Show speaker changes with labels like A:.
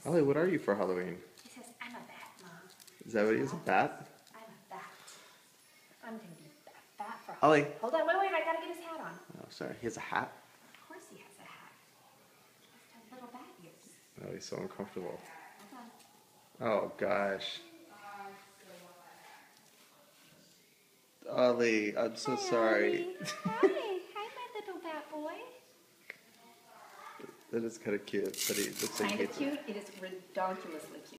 A: Olly, what are you for Halloween?
B: He says, I'm a bat, Mom.
A: Is that what he is, a bat?
B: I'm a bat. I'm going to be a bat for
A: Olly.
B: Halloween. Hold on, wait, I got to get his hat on.
A: Oh, sorry. He has a hat?
B: Of course he has a hat. He has little bat ears.
A: Oh, he's so uncomfortable.
B: Hold on.
A: Oh, gosh. Olly, I'm so sorry.
B: Hi, my little bat boy.
A: That is kind of cute, but he looks like
B: Kind
A: he
B: of cute. It is redonkulously cute.